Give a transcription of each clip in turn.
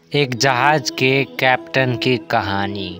एक जहाज के कैप्टन की कहानी।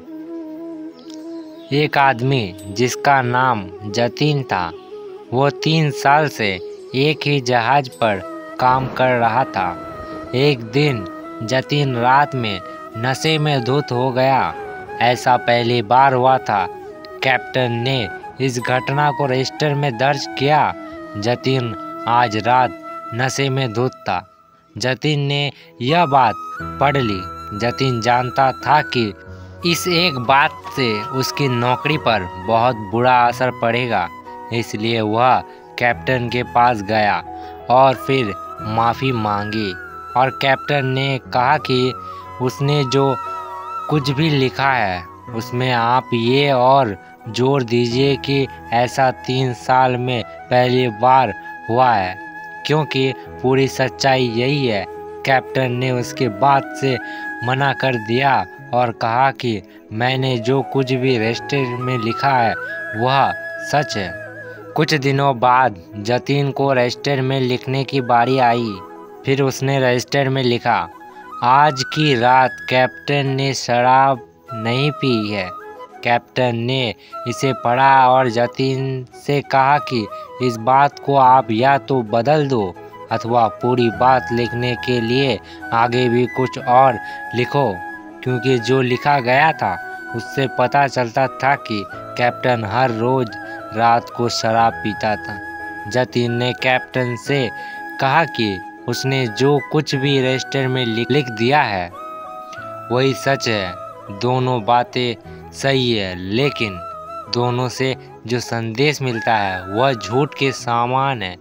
एक आदमी जिसका नाम जतीन था, वो 3 साल से एक ही जहाज पर काम कर रहा था। एक दिन जतीन रात में नशे में धुत हो गया। ऐसा पहली बार हुआ था। कैप्टन ने इस घटना को रजिस्टर में दर्ज किया। जतीन आज रात नशे में धुत था। जतीन ने यह बात पढ़ ली। जतीन जानता था कि इस एक बात से उसकी नौकरी पर बहुत बुरा असर पड़ेगा, इसलिए वह कैप्टन के पास गया और फिर माफ़ी मांगी। और कैप्टन ने कहा कि उसने जो कुछ भी लिखा है उसमें आप ये और जोर दीजिए कि ऐसा 3 साल में पहली बार हुआ है, क्योंकि पूरी सच्चाई यही है। कैप्टन ने उसके बात से मना कर दिया और कहा कि मैंने जो कुछ भी रजिस्टर में लिखा है वह सच है। कुछ दिनों बाद जतीन को रजिस्टर में लिखने की बारी आई। फिर उसने रजिस्टर में लिखा, आज की रात कैप्टन ने शराब नहीं पी है। कैप्टन ने इसे पढ़ा और जतीन से कहा कि इस बात को आप या तो बदल दो अथवा पूरी बात लिखने के लिए आगे भी कुछ और लिखो, क्योंकि जो लिखा गया था उससे पता चलता था कि कैप्टन हर रोज रात को शराब पीता था। जतीन ने कैप्टन से कहा कि उसने जो कुछ भी रजिस्टर में लिख दिया है वही सच है। दोनों बातें सही है, लेकिन दोनों से जो संदेश मिलता है वह झूठ के समान है।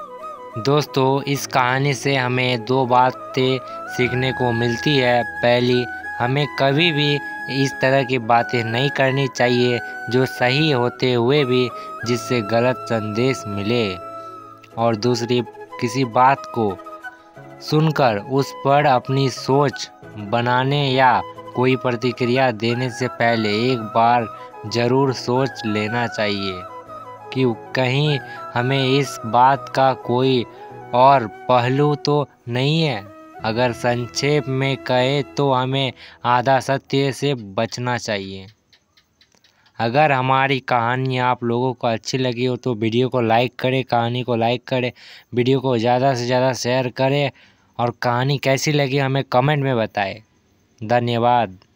दोस्तों, इस कहानी से हमें 2 बातें सीखने को मिलती है। पहली, हमें कभी भी इस तरह की बातें नहीं करनी चाहिए जो सही होते हुए भी जिससे गलत संदेश मिले। और दूसरी, किसी बात को सुनकर उस पर अपनी सोच बनाने या कोई प्रतिक्रिया देने से पहले एक बार ज़रूर सोच लेना चाहिए कि कहीं हमें इस बात का कोई और पहलू तो नहीं है। अगर संक्षेप में कहे तो हमें आधा सत्य से बचना चाहिए। अगर हमारी कहानी आप लोगों को अच्छी लगी हो तो वीडियो को लाइक करें, कहानी को लाइक करें, वीडियो को ज़्यादा से ज़्यादा शेयर करें और कहानी कैसी लगी हमें कमेंट में बताएं। धन्यवाद।